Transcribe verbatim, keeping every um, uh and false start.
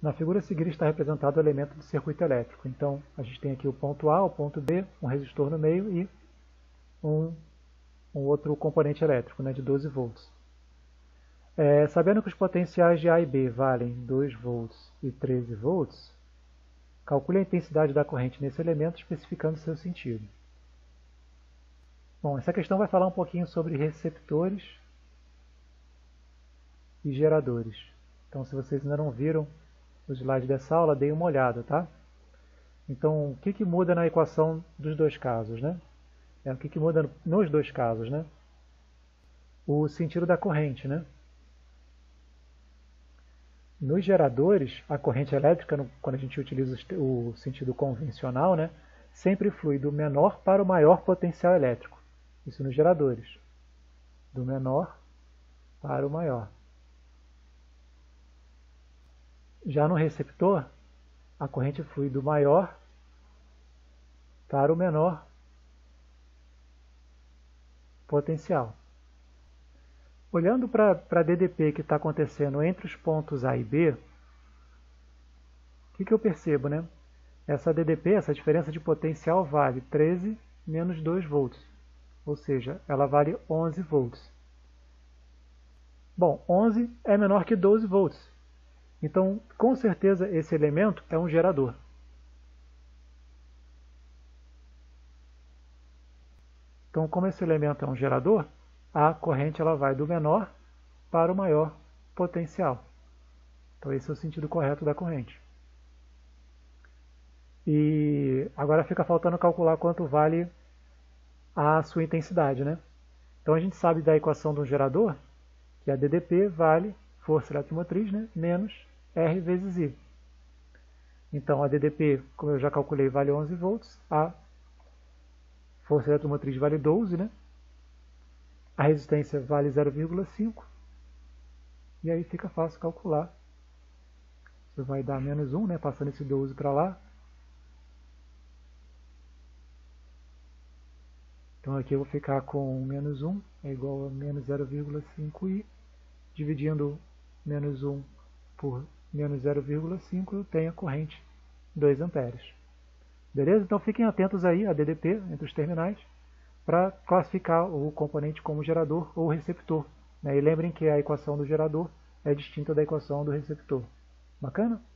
Na figura a seguir está representado o elemento do circuito elétrico. Então, a gente tem aqui o ponto A, o ponto B, um resistor no meio e um, um outro componente elétrico, né, de doze volts. É, sabendo que os potenciais de A e B valem dois volts e treze volts, calcule a intensidade da corrente nesse elemento especificando seu sentido. Bom, essa questão vai falar um pouquinho sobre receptores e geradores. Então, se vocês ainda não viram o slide dessa aula, deem uma olhada, tá? Então, o que, que muda na equação dos dois casos, né? É, o que, que muda nos dois casos, né? O sentido da corrente, né? Nos geradores, a corrente elétrica, quando a gente utiliza o sentido convencional, né, sempre flui do menor para o maior potencial elétrico. Isso nos geradores. Do menor para o maior. Já no receptor, a corrente flui do maior para o menor potencial. Olhando para a D D P que está acontecendo entre os pontos A e B, o que, que eu percebo, né? Essa D D P, essa diferença de potencial, vale treze menos dois volts, ou seja, ela vale onze volts. Bom, onze é menor que doze volts, então com certeza esse elemento é um gerador. Então, como esse elemento é um gerador, a corrente ela vai do menor para o maior potencial. Então esse é o sentido correto da corrente. E agora fica faltando calcular quanto vale a sua intensidade, né? Então a gente sabe da equação de um gerador que a D D P vale força eletromotriz, né, menos R vezes I. Então a D D P, como eu já calculei, vale onze volts, a força eletromotriz vale doze, né? A resistência vale zero vírgula cinco, e aí fica fácil calcular. Isso vai dar menos um, né, passando esse doze para lá. Então aqui eu vou ficar com menos um, é igual a menos zero vírgula cinco i, dividindo menos um por menos zero vírgula cinco, eu tenho a corrente dois amperes. Beleza? Então fiquem atentos aí a D D P entre os terminais, para classificar o componente como gerador ou receptor, né? E lembrem que a equação do gerador é distinta da equação do receptor. Bacana?